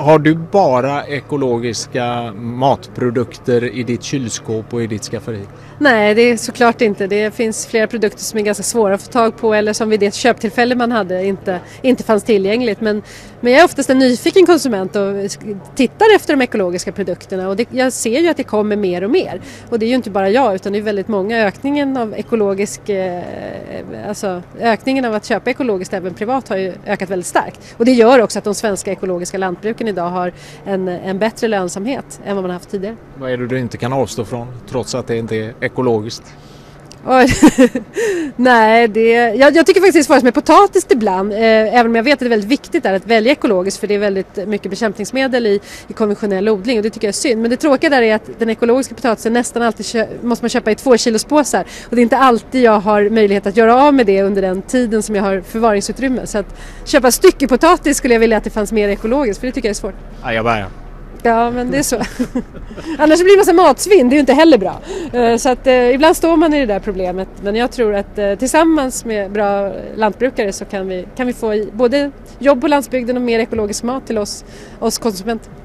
Har du bara ekologiska matprodukter i ditt kylskåp och i ditt skafferi? Nej, det är såklart inte. Det finns flera produkter som är ganska svåra att få tag på eller som vid det köptillfälle man hade inte fanns tillgängligt. Men jag är oftast en nyfiken konsument och tittar efter de ekologiska produkterna och jag ser ju att det kommer mer och mer. Och det är ju inte bara jag utan det är väldigt många. Ökningen av att köpa ekologiskt även privat har ju ökat väldigt starkt. Och det gör också att de svenska ekologiska lantbruken idag har en bättre lönsamhet än vad man haft tidigare. Vad är det du inte kan avstå från trots att det inte är ekologiskt? Nej, jag tycker faktiskt det är svårt med potatis ibland, även om jag vet att det är väldigt viktigt att välja ekologiskt för det är väldigt mycket bekämpningsmedel i konventionell odling och det tycker jag är synd. Men det tråkiga där är att den ekologiska potatisen nästan alltid måste man köpa i 2 kilos påsar och det är inte alltid jag har möjlighet att göra av med det under den tiden som jag har förvaringsutrymme. Så att köpa styckepotatis skulle jag vilja att det fanns mer ekologiskt för det tycker jag är svårt. Ajabaja. Ja, men det är så. Annars blir det massa matsvinn, det är ju inte heller bra. Så att ibland står man i det där problemet. Men jag tror att tillsammans med bra lantbrukare så kan vi få både jobb på landsbygden och mer ekologisk mat till oss konsumenter.